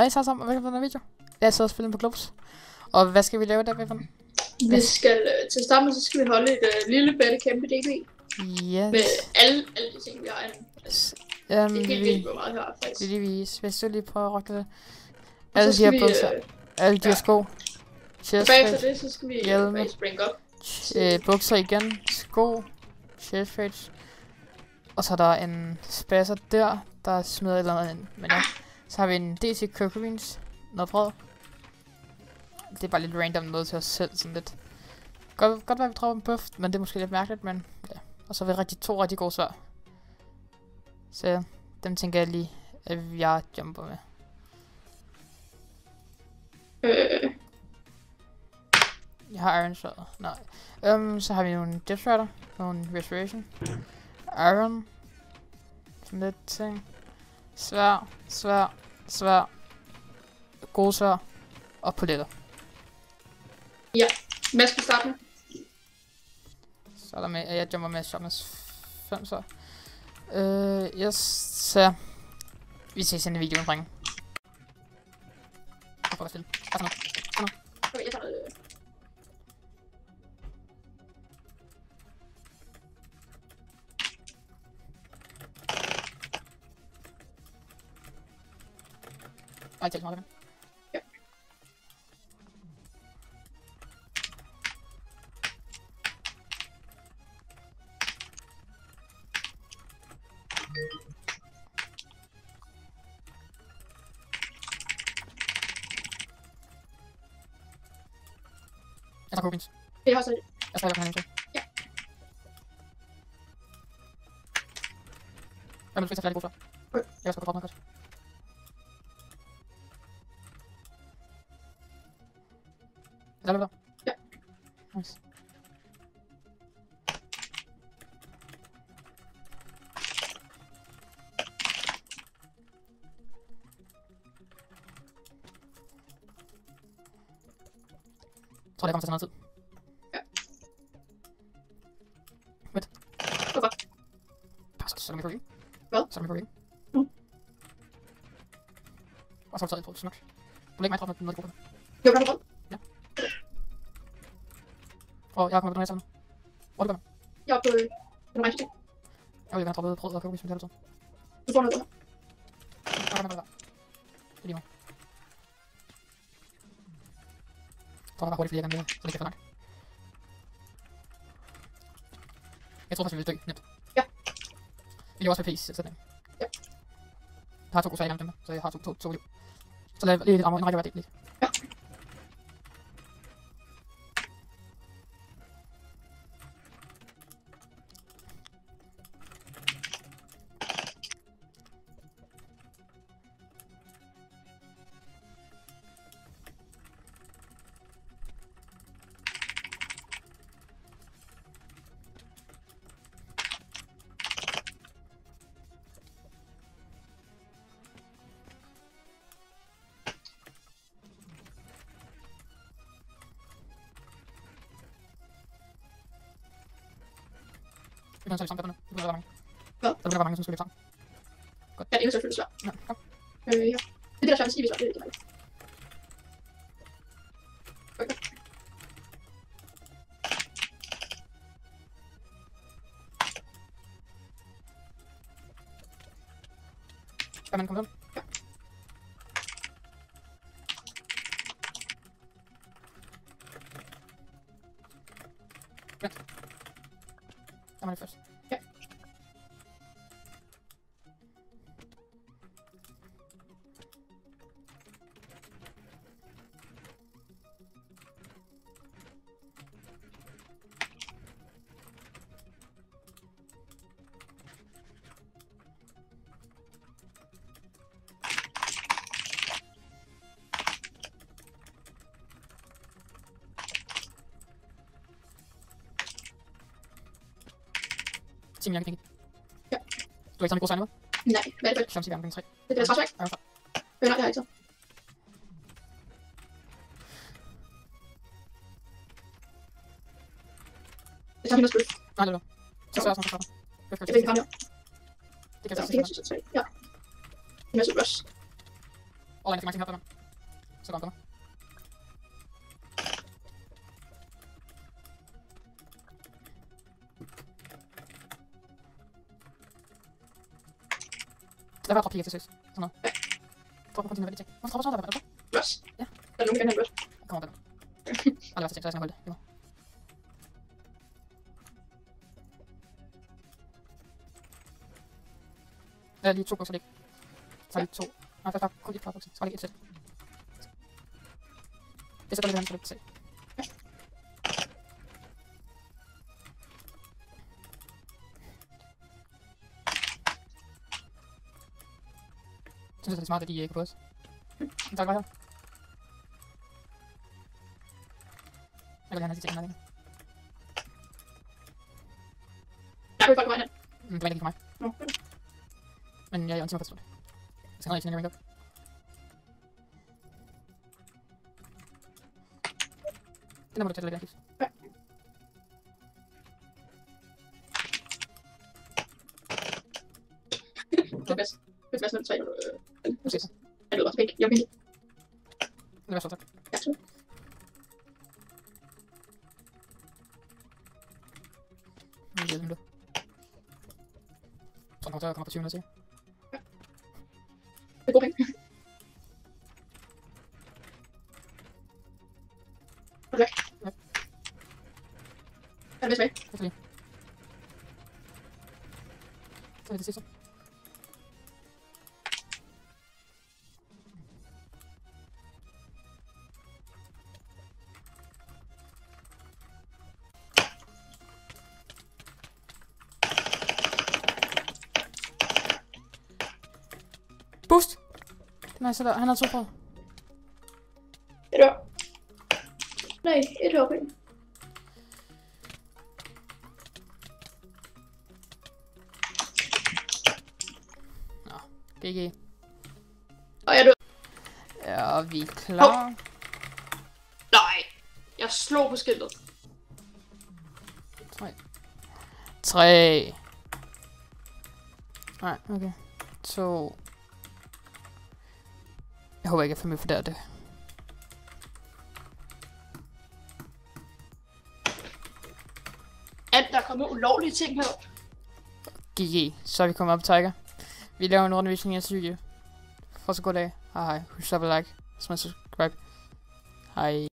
Hej så sammen, og velkommen til den her video. Jeg sidder og spiller på Globus. Og hvad skal vi lave der, Viffen? Vi skal til at starte med, så skal vi holde et lille bitte kæmpe DB. Yes. Med alle de ting, vi har inde. Det er helt vildt, hvor meget vi har, faktisk. Hvis du lige prøver at rokke det. Og Alle så de her skal bukser, alle de her sko. Og bagefter det, så skal vi springe op. Bukser igen, sko, chestplates. Og så er der en spasser der smider et eller andet ind. Men ja, så har vi en DC Curcumin, noget brød. Det er bare lidt random noget til os selv, sådan lidt. Godt være, vi tror en buff, men det er måske lidt mærkeligt, men ja. Og så har vi to rigtig gode svar. Så ja, dem tænker jeg lige, at jeg jumper med. Jeg har Iron Sword. Nej. Så har vi nogle Death Rider, nogle Restoration. Iron. Sådan lidt ting. Svær. Gode svær. Og poletter. Ja, hvad skal vi starte med? Så er der med, at jeg jumper med Sharpness 5 så. Yes, så vi ses i en video omkring. Jeg prøver at stille. Okay, jeg tager noget. Ej, tæt meget. Ja. Jeg tager Curcumin. Jeg har også Jeg tror, jeg kan have en. Ja. Jeg vil fik rigtig god før. Jeg skal gå godt nok godt. Er der der? Ja. Nice. Jeg tror, det kommer til at tage noget tid. Ja. Vent. Hvorfor? Så er der mikro. Hvad? Så er der mikro. Og så har du taget et smuk. Du lægger mig trop med noget i gruppen. Jo, kan du godt? Ja. Og jeg har kommet på den her sammen. Hvor er det gør? Jeg er på den rejse ting. Jeg vil gerne droppe brød og købe, hvis man tager det så. Du får noget der. Det er lige mig. Jeg tror bare hurtigt, fordi jeg gerne vil, så det ikke er for langt. Jeg tror faktisk, vi vil dø nemt. Ja. Vi lever også med PS-sætning. Ja. Jeg har 2 gode sager dem, så jeg har to liv. Så lad lige lidt armor, en række hver del. Ja. Vi kan tage det sammen, det begynder at være mange. Hvad? Der begynder at være mange, som skal løbe sammen. Godt. Ja, det er selvfølgelig svært. Ja, kom. Ja. Det er det, der chance i, hvis det er det. Okay. Skal man komme med? Ja. Vent. Der må det først. Ja. Team, jeg kan knække. Ja. Du har ikke taget en god sejl nu? Nej, hvad er det for? Som siger, jeg 3. Det er det træsværk. Ja, Nej, det har jeg ikke så. Jeg tager min spil. Nej, det er det. Så svært som det. Jeg fik ikke ham her. Det kan Ja, jeg det kan jeg synes, ja. En masse rush. Online til mange ting her, så går han. Der var droppe piger til søs. Sådan noget. Droppe kun dine værdige ting. Hvorfor dropper sådan noget? Rush? Ja. Der er nogen, der kan have rush. Kommer den. Aldrig været til ting, så jeg skal holde det. Der er lige 2 bukser, det ikke. Så er lige 2. Nej, faktisk bare kun 1 par bukser. Så er det ikke 1 sæt. Det sætter lidt andet, så det ikke se. Jeg synes, det er smart, at de ikke er på os. Tak, bare her. Jeg vil gerne have de ting, der er ikke. Jeg vil folk vejen hen. Det var ikke for mig. Men jeg er jo en time på det. Jeg skal ikke ringe op. Den der må du tage lidt af. Ja. Det er bedst. Det er bedst, når du tager proces. Jeg ved også ikke. Jeg vil. Det var så tak. Ja, så. Nu giver dem det. Så kommer til at komme på 20 minutter, siger. Det er god penge. Okay. Ja. Er det tilbage? Det er lige. Så er det sidste. Boost! Nice, der. Han har 2 på. Et år. Nej, et år penge. Nå, GG. Og jeg død. Ja, vi er klar. Nej, jeg slog på skiltet. 3. Nej, okay. 2. Jeg håber ikke, jeg får med for det. Der er kommet ulovlige ting her. GG, så er vi kommet op på Tiger. Vi laver en rundvisning af syge. For så god dag. Hej hej. Husk at like, smid subscribe. Hej.